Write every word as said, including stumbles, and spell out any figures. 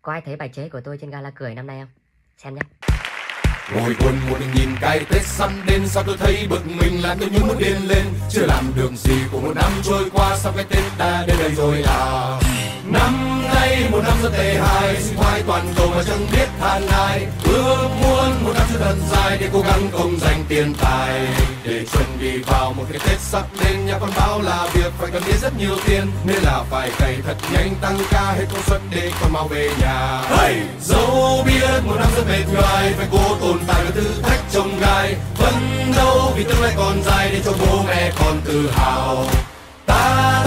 Có ai thấy bài chế của tôi trên gala cười năm nay không? Xem nhé. Ngồi buồn một mình nhìn cái Tết sắp đến, sao tôi thấy bực mình làm tôi như muốn điên lên. Chưa làm được gì của một năm trôi qua, sao cái Tết đã đến đây rồi à. Năm nay một năm rất tệ hại, suy thoái toàn cầu mà chẳng biết than ai. Ước muốn một năm chưa thật dài để cố gắng công danh tiền tài, để chuẩn bị vào một cái Tết sắp đến. Nhà con báo là việc phải cần đến rất nhiều tiền, nên là phải cày thật nhanh tăng ca hết công suất để con mau về nhà. Hey! Dẫu biết một năm rất mệt nhoài, phải cố tồn tại và thử thách trông gai, phấn đấu vì tương lai còn dài để cho bố mẹ còn tự hào. Ta